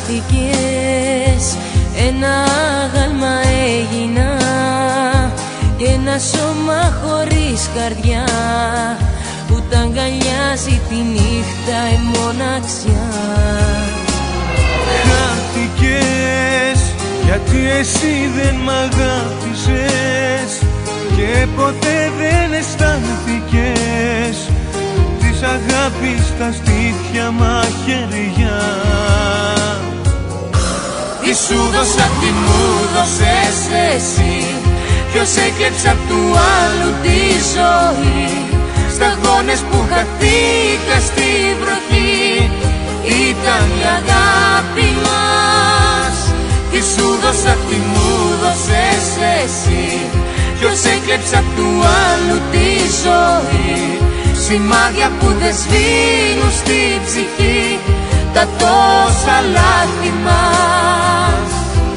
Χάθηκες, ένα άγαλμα έγινα και ένα σώμα χωρίς καρδιά που τα αγκαλιάζει τη νύχτα η μοναξιά. Χάθηκες γιατί εσύ δεν μ' αγάπησες και ποτέ δεν αισθάνθηκες της αγάπης τα στήθια μαχαιριά. Τι σου δώσα, τι μου δώσες εσύ, ποιος έκλεψε απ' του άλλου τη ζωή. Σταγόνες που χαθήκα στη βροχή ήταν η αγάπη μας. Τι σου δώσα, τι μου δώσες εσύ, ποιος έκλεψε απ' του άλλου τη ζωή. Σημάδια που δεν σβήνουν στη ψυχή τα τόσα λάθη μας.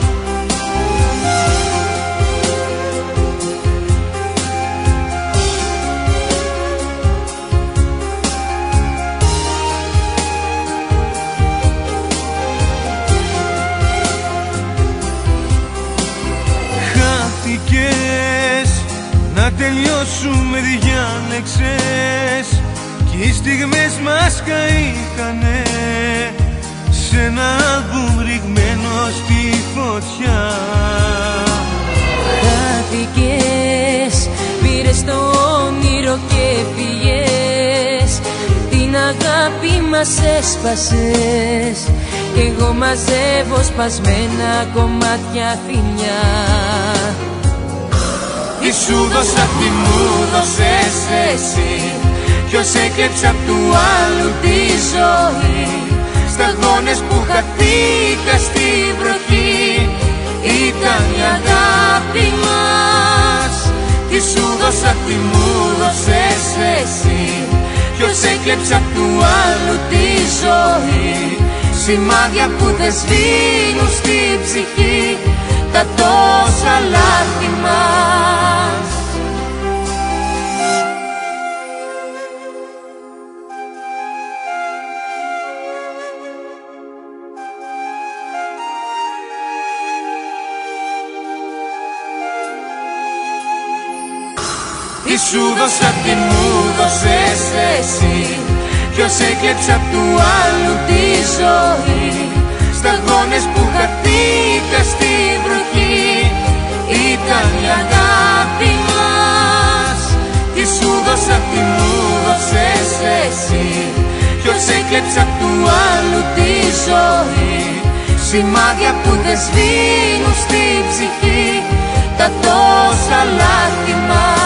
Χάθηκες, να τελειώσουμε διάλεξες κι οι στιγμές μας καήκανε σε ένα άλμπουμ ρηγμένο στη φωτιά. Χάθηκες, πήρες το όνειρο και πήγες, την αγάπη μας έσπασες κι εγώ μαζεύω σπασμένα κομμάτια θηλιά. Τι σου δώσα, τι μου δώσες εσύ, ποιος έκλεψε απ' του άλλου τη ζωή. Σταγόνες που χαθήκα στη βροχή ήταν η αγάπη μας. Τι σου δώσα, τι μου δώσες εσύ, ποιος έκλεψε απ' του άλλου τη ζωή. Σημάδια που δεν σβήνουν στη ψυχή τα τόσα λάθη μας. Τι σου δώσα, τι μου δώσες εσύ, ποιος έκλεψε απ' του άλλου τη ζωή. Σταγόνες που χαθήκα στη βροχή ήταν η αγάπη μας. Τι σου δώσα, τι μου δώσες εσύ, ποιος έκλεψε απ' του άλλου τη ζωή. Σημάδια που δεν σβήνουν στη ψυχή τα τόσα λάθη μας.